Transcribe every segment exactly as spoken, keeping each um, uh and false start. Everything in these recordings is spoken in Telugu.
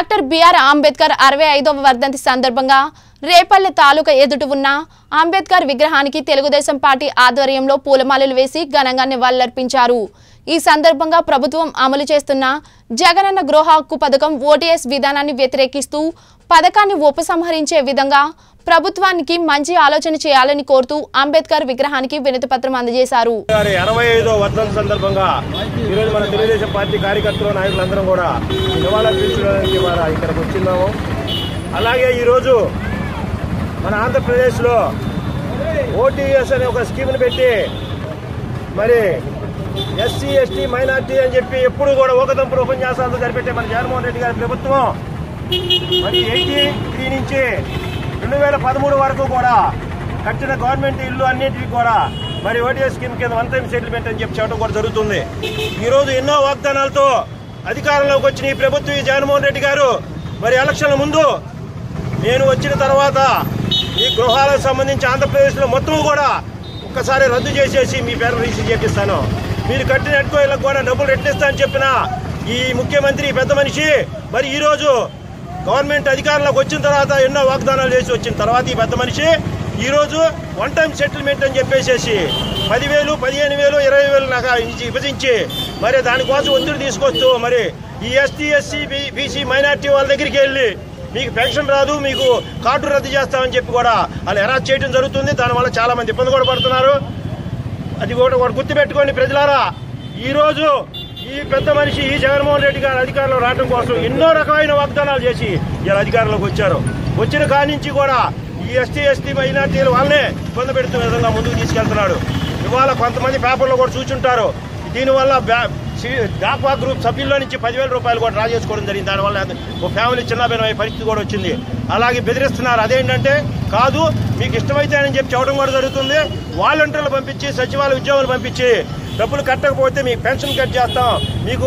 డాక్టర్ బిఆర్ అంబేద్కర్ అరవై ఐదవ వర్ధంతి సందర్భంగా రేపల్లె తాలూకా ఎదుట ఉన్న అంబేద్కర్ విగ్రహానికి తెలుగుదేశం పార్టీ ఆధ్వర్యంలో పూలమాలలు వేసి ఘనంగా నివాళులర్పించారు। ఈ సందర్భంగా ప్రభుత్వం అమలు చేస్తున్న జగనన్న గృహ హక్కు పథకం ఓటీఎస్ విధానాన్ని వ్యతిరేకిస్తూ పథకాన్ని ఉపసంహరించే విధంగా ప్రభుత్వానికి మంచి ఆలోచన చేయాలని కోరుతూ అంబేద్కర్ విగ్రహానికి వినతిపత్రం అందజేశారు। అరవై ఐదవ వర్ధంతి సందర్భంగా ఈ రోజు మన తెలుగుదేశం పార్టీ కార్యకర్తలు నాయకులందరం కూడా నివాళులర్పించడానికి ఇక్కడికి వచ్చినాము। అలాగే ఈ రోజు మన ఆంధ్రప్రదేశ్ లో ఓటీఎస్ అనే ఒక స్కీమ్ ని పెట్టి మరి ఎస్సీ ఎస్టీ మైనార్టీ అని చెప్పి ఎప్పుడు కూడా ఒకదంపుడు ఉపన్యాసాలతో జరిపెట్టే మన జగన్మోహన్ రెడ్డి గారి ప్రభుత్వం మరి ఎయిటీ త్రీ నుంచి రెండు వేల పదమూడు వరకు కూడా కట్టిన గవర్నమెంట్ ఇల్లు అన్నింటికి కూడా మరి ఓటీఎస్ స్కీమ్ కింద వన్ టైం సెటిల్మెంట్ అని చెప్పి చెప్పడం కూడా జరుగుతుంది। ఈరోజు ఎన్నో వాగ్దానాలతో అధికారంలోకి వచ్చిన ఈ ప్రభుత్వం ఈ జగన్మోహన్ రెడ్డి గారు మరి ఎలక్షన్ల ముందు నేను వచ్చిన తర్వాత ఈ గృహాలకు సంబంధించి ఆంధ్రప్రదేశ్లో మొత్తం కూడా ఒక్కసారి రద్దు చేసేసి మీ పేరు రిజిస్టర్ చేపిస్తాను, మీరు కట్టిన ఎట్టుకోళ్ళకు కూడా డబ్బులు రెట్టిస్తా అని చెప్పిన ఈ ముఖ్యమంత్రి పెద్ద మనిషి మరి ఈరోజు గవర్నమెంట్ అధికారంలోకి వచ్చిన తర్వాత ఎన్నో వాగ్దానాలు చేసి వచ్చిన తర్వాత ఈ పెద్ద మనిషి ఈరోజు వన్ టైం సెటిల్మెంట్ అని చెప్పేసేసి పదివేలు పదిహేను వేలు ఇరవై వేలు నాకు విభజించి మరి దానికోసం ఒత్తిడి తీసుకొస్తూ మరి ఈ ఎస్టీ ఎస్సీ బీసీ మైనార్టీ వాళ్ళ దగ్గరికి వెళ్ళి మీకు పెన్షన్ రాదు, మీకు కార్డు రద్దు చేస్తామని చెప్పి కూడా వాళ్ళు హెరాస్ చేయడం జరుగుతుంది। దానివల్ల చాలా మంది ఇబ్బంది కూడా పడుతున్నారు। అది కూడా కూడా గుర్తుపెట్టుకోండి ప్రజలారా, ఈరోజు ఈ పెద్ద మనిషి ఈ జగన్మోహన్ రెడ్డి గారు అధికారంలో రావడం కోసం ఎన్నో రకమైన వాగ్దానాలు చేసి ఇలా అధికారంలోకి వచ్చారు। వచ్చిన కాడి నుంచి కూడా ఈ ఎస్టీ ఎస్టీ మైనార్టీలు వాళ్ళనే ఇబ్బంది పెడుతున్న విధంగా ముందుకు తీసుకెళ్తున్నాడు। ఇవాళ కొంతమంది పేపర్లో కూడా చూచుంటారు, దీనివల్ల డాక్వా గ్రూప్ సభ్యుల్లో నుంచి పదివేల రూపాయలు కూడా డ్రా చేసుకోవడం జరిగింది। దానివల్ల ఓ ఫ్యామిలీ చిన్నభిన్నమైన పరిస్థితి కూడా వచ్చింది। అలాగే బెదిరిస్తున్నారు, అదేంటంటే కాదు మీకు ఇష్టమైతే అని చెప్పి చెప్పడం కూడా జరుగుతుంది। వాలంటీర్లు పంపించి సచివాలయ ఉద్యోగులు పంపించి డబ్బులు కట్టకపోతే మీకు పెన్షన్ కట్ చేస్తాం, మీకు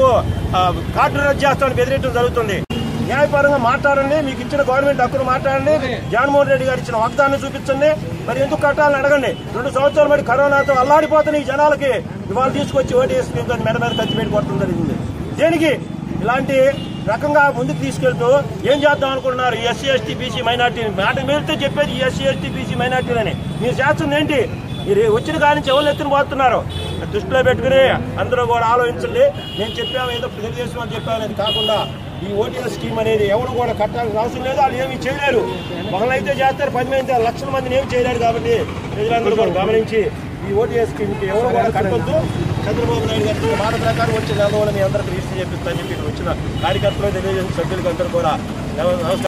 కార్డు రద్దు చేస్తామని బెదిరించడం జరుగుతుంది। న్యాయపరంగా మాట్లాడండి, మీకు ఇచ్చిన గవర్నమెంట్ హక్కును మాట్లాడండి, జగన్మోహన్ రెడ్డి గారు ఇచ్చిన వాగ్దానాన్ని చూపించండి, మరి ఎందుకు కట్టాలని అడగండి। రెండు సంవత్సరాలు మరి కరోనాతో అల్లాడిపోతున్న ఈ జనాలకి ఇవాళ తీసుకొచ్చి ఓటీఎస్ మెడ మీద ఖర్చు పెట్టి కొట్టడం జరిగింది। దేనికి ఇలాంటి రకంగా ముందుకు తీసుకెళ్తూ ఏం చేద్దాం అనుకుంటున్నారు? ఈ ఎస్సీ ఎస్టీ బీసీ మైనార్టీని మాట మీరుతో చెప్పేది ఈ ఎస్సీ ఎస్టీ బీసీ మైనార్టీలని మీరు చేస్తుంది ఏంటి? మీరు వచ్చిన కాడి నుంచి ఎవరు ఎత్తున పోతున్నారు దృష్టిలో పెట్టుకుని అందరూ కూడా ఆలోచించండి। నేను చెప్పాము ఏదో తెలుగుదేశం అని చెప్పామనేది కాకుండా ఈ ఓటీఎస్ స్కీమ్ అనేది ఎవరు కూడా కట్టాల్సిన అవసరం లేదు, వాళ్ళు ఏమీ చేయలేరు। ఒకళ్ళైతే చేస్తారు, పది మంది లక్షల మందిని ఏమి చేయలేరు। కాబట్టి ప్రజలందరూ కూడా గమనించి ఈ ఓటీఎస్ స్కీమ్కి ఎవరు కూడా కట్టొద్దు। చంద్రబాబు నాయుడు గారి మాట ప్రకారం వచ్చే నెలలో మీ అందరికీ రిజిస్టర్ చేపిస్తా అని చెప్పి వచ్చిన కార్యకర్తలు తెలియజేసిన సభ్యులకి అందరూ కూడా నమస్కారం।